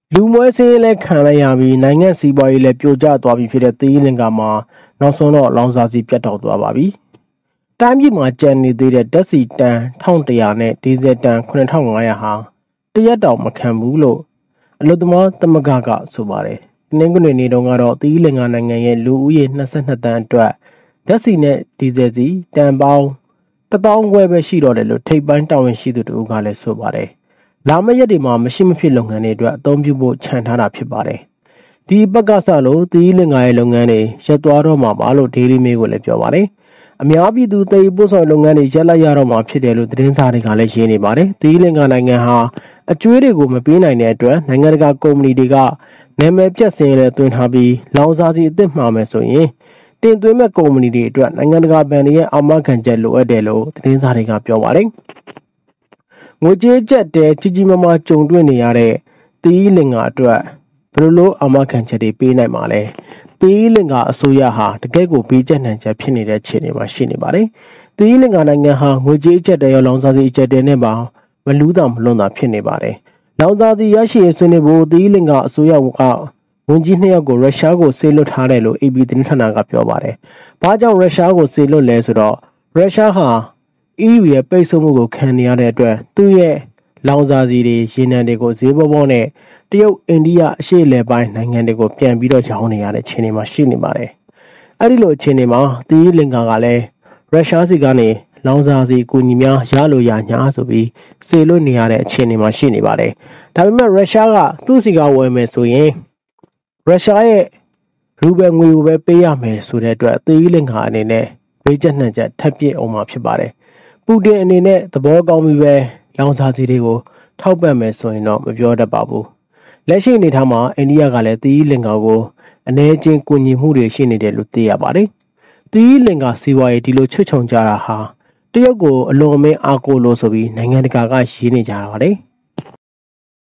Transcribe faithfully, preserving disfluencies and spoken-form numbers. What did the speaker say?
လူမွဲစင်းလဲခံလိုက်ရပြီးနိုင်ငံစီးပွားရေးလည်းပြိုကျသွားပြီဖြစ်တဲ့သီးလင်္ကာမှာနောက်ဆုံးတော့လောင်စာဆီပြတ်တောက်သွားပါပြီ။တိုင်းပြည်မှာကျန်နေသေးတဲ့ဓာတ်ဆီတန်တစ်ထောင်တစ်ရာနဲ့ဒီဇယ်တန်ခုနှစ်ထောင်ငါးရာဟာတရက်တောင်မခံဘူးလို့အလုပ်သမားသမဂ္ဂကဆိုပါတယ်။တနင်္ဂနွေနေ့တုန်းကတော့သီးလင်္ကာနိုင်ငံရဲ့လူဦးရေ၂၂တန်းအတွက်ဓာတ်ဆီနဲ့ဒီဇယ်ဆီတန်ပေါင်းတစ်သောင်းခွဲပဲရှိတော့တယ်လို့ထိပ်ပိုင်းတာဝန်ရှိသူတို့ကလည်းဆိုပါတယ်။လာမယ့်ရက်တွေမှာမရှိမဖြစ်လုပ်ငန်းတွေအတွက်အသုံးပြုဖို့ခြံထားတာဖြစ်ပါတယ်။ဒီဘက်ကစလို့သီးလင်္ကာရဲ့လုပ်ငန်းတွေရပ်သွားတော့မှာပါလို့ဒေးလီမေးကိုလည်းပြောပါတယ်။အများပြည်သူသိပို့ဆောင်လုပ်ငန်းတွေရပ်လိုက်ရတော့မှာဖြစ်တယ်လို့သတင်းစာတွေကလည်းရေးနေပါတယ်။သီးလင်္ကာနိုင်ငံဟာအကျွေးတွေကိုမပေးနိုင်တဲ့အတွက်နိုင်ငံတကာကုမ္ပဏီတွေကနာမည်ပြတ်စင်းလဲသွင်းထားပြီးလောင်စာဆီအသစ်မှာမယ်ဆိုရင်တင်သွင်းမဲ့ကုမ္ပဏီတွေအတွက်နိုင်ငံတကာဘဏ်တွေရဲ့အာမခံချက်လိုအပ်တယ်လို့သတင်းစာတွေကပြောပါတယ်။ငွေကြေးကျပ်တဲကြီးကြီးမားမားကြုံတွေ့နေရတဲ့သီးလင်္ကာအတွက်ဘယ်လိုလိုအာမခံချက်တွေပေးနိုင်မှာလဲ။သီးလင်္ကာအစိုးရဟာတကယ့်ကိုပေးချက်နှံချက်ဖြစ်နေတဲ့ခြေနေမှာရှိနေပါတယ်။သီးလင်္ကာနိုင်ငံဟာငွေကြေးကျပ်တဲရောလောင်စာဆီကျပ်တဲနဲ့ပါမလူးတာမလွန်တာဖြစ်နေပါတယ်။လောင်စာဆီရရှိရေးဆွေးနွေးဖို့သီးလင်္ကာအစိုးရကဝန်ကြီးနှစ်ယောက်ကိုရုရှားကိုဆေးလွတ်ထားတယ်လို့ အေပီ သတင်းဌာနကပြောပါတယ်။ဘာကြောင့်ရုရှားကိုဆေးလွတ်လဲဆိုတော့ရုရှားဟာ အီးယူ ရဲ့ပိတ်ဆို့မှုကိုခံနေရတဲ့အတွက်သူ့ရဲ့လောင်စာဆီတွေရေနံတွေကိုဈေးပေါပေါနဲ့တရုတ်အိန္ဒိယအရှေ့အလယ်ပိုင်းနိုင်ငံတွေကိုပြန်ပြီးတော့ရောင်းနေရတဲ့အခြေအနေမှာရှိနေပါတယ်။အဲဒီလိုအခြေအနေမှာသီးလင်္ကာကလည်းရုရှားစီကနေလောင်စာဆီကူညီများရလို့ရညာဆိုပြီးဆေးလွတ်နေရတဲ့အခြေအနေမှာရှိနေပါတယ်။ဒါပေမဲ့ရုရှားကသူ့စီကဝယ်မယ်ဆိုရင်ရုရှားရဲ့ရူဘယ်ငွေကိုပဲပေးရမယ်ဆိုတဲ့အတွက်သီးလင်္ကာအနေနဲ့ဘေးကျနှံချက်ထပ်ပြည့်အောင်မှာဖြစ်ပါတယ်။ပူတင်အနေနဲ့သဘောကောင်းပြီးပဲလောင်စာဆီတွေကိုထောက်ပံ့မယ်ဆိုရင်တော့မပြောတတ်ပါဘူး။လက်ရှိအနေထားမှာအိန္ဒိယကလည်းသီးလင်္ကာကိုအနေချင်းကူညီမှုတွေရှိနေတယ်လို့သိရပါတယ်။သီးလင်္ကာစီးပွားရေးဒီလိုချွတ်ချုံကြတာဟာတရုတ်ကိုအလွန်အမင်းအားကိုးလို့ဆိုပြီးနိုင်ငံတကာကရေးနေကြတာပါတယ်။